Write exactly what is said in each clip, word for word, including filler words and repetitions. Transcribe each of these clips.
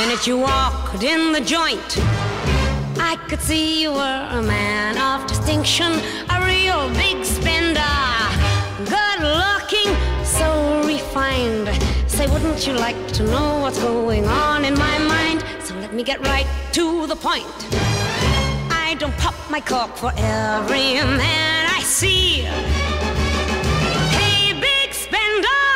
minute you walked in the joint, I could see you were a man of distinction, a real big spender, good looking, so refined. Say, wouldn't you like to know what's going on in my mind? So let me get right to the point. I don't pop my cork for every man I see. Hey, big spender,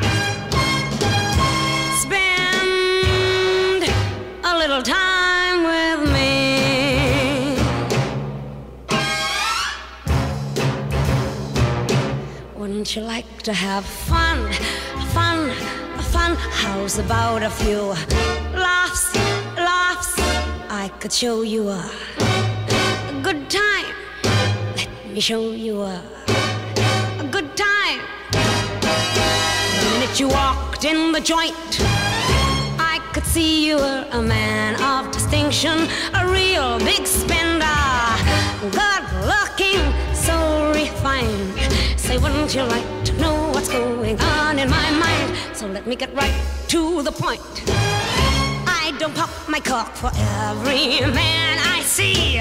spend a little time with me. Wouldn't you like to have fun, fun, fun? How's about a few laughs, laughs? I could show you a, a good time. Let me show you a, a good time. The minute you walked in the joint, I could see you were a man of distinction, a real big spender, good looking, so refined. Say, wouldn't you like to know what's going on in my mind? So let me get right to the point. I don't pop my cork for every man I see.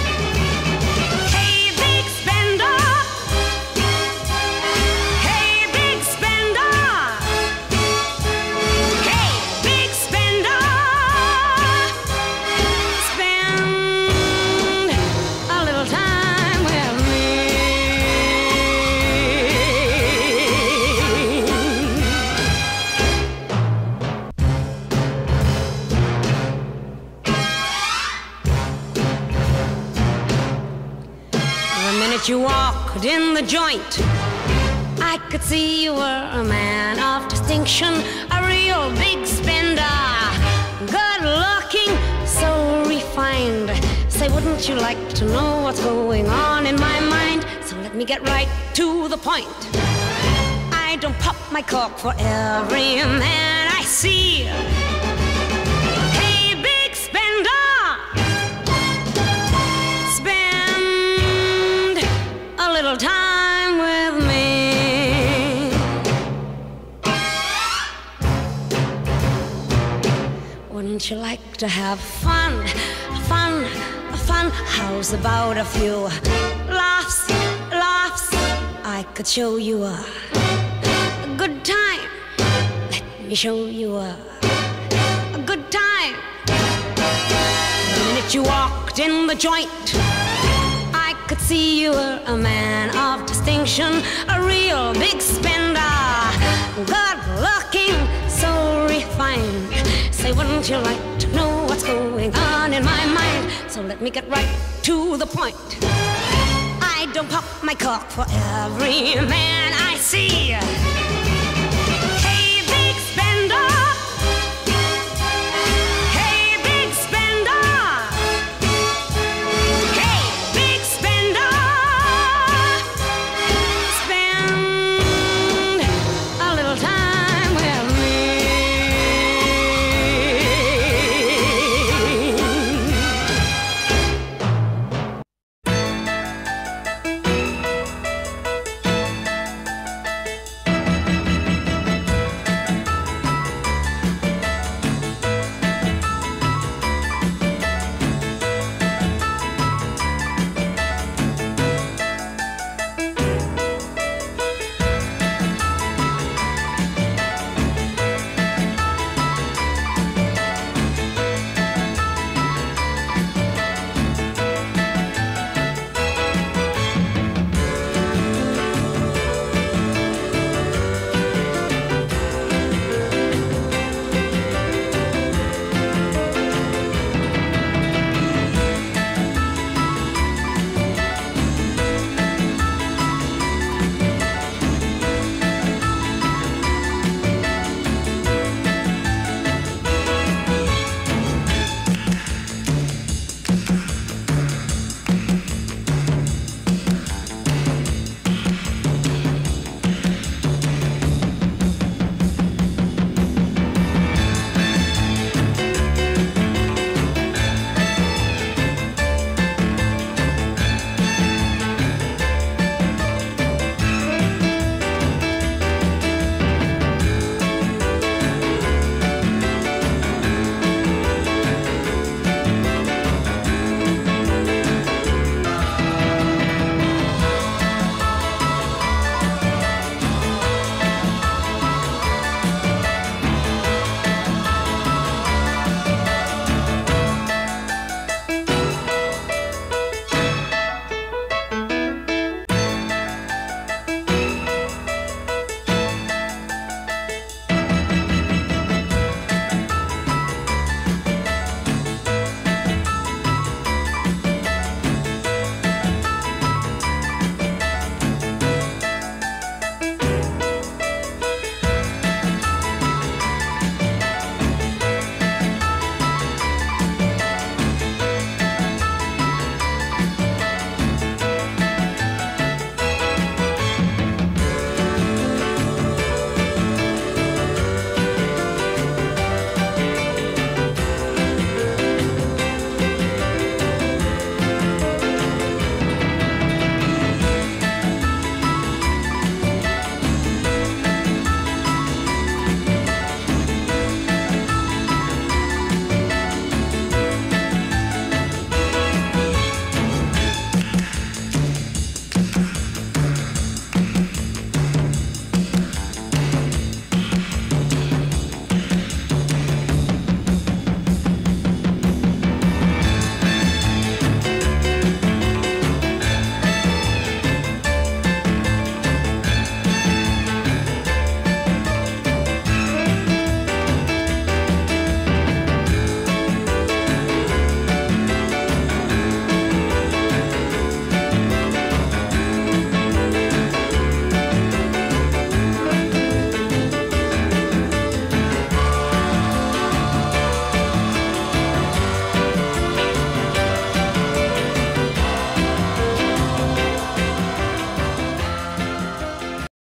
Hey, big spender, hey, big spender, hey, big spender, spend a little time with me. The minute you walked in the joint, I could see you were a man of distinction, a real big spender, good looking, so refined. Say, wouldn't you like to know what's going on in my mind? So let me get right to the point. I don't pop my cork for every man I see. Hey, big spender, spend a little time with me. Wouldn't you like to have fun, fun, fun? How's about a few laughs, laughs? I could show you a, a good time. Let me show you a, a good time. The minute you walked in the joint, I could see you were a man of distinction, a real big spender, good looking, so refined. Say, wouldn't you like to know what's going on in my mind? So let me get right to the point. I don't pop my cork for every man I see.